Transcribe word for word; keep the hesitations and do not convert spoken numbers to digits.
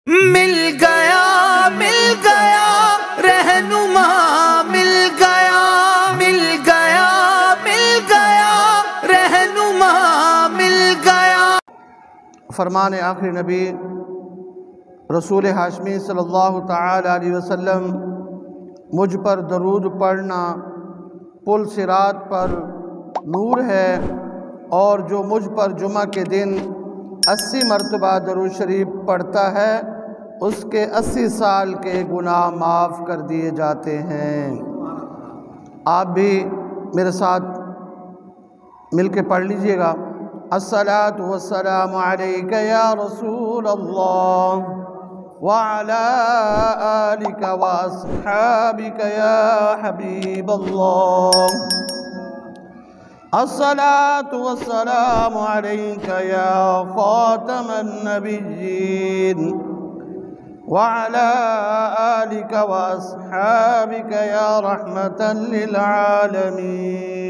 مل گیا مل گیا رہنما مل گیا مل گیا مل گیا رہنما مل گیا۔ فرمان آخری نبی رسول ہاشمی صلی اللہ تعالی علیہ وسلم، مجھ پر درود پڑھنا پل صراط پر نور ہے، اور جو مجھ پر جمعہ کے دن اسی مرتبہ درود شریف پڑھتا ہے اس کے اسی سال کے گناہ معاف کر دیے جاتے ہیں۔ آپ بھی میرے ساتھ مل کے پڑھ لیجئے گا۔ الصلاۃ والسلام علیک یا رسول اللہ وعلی آلک واصحابک یا حبیب اللہ۔ الصلاۃ والسلام علیک یا خاتم النبیین وعلی آلک واصحابک یا رحمتا للعالمین۔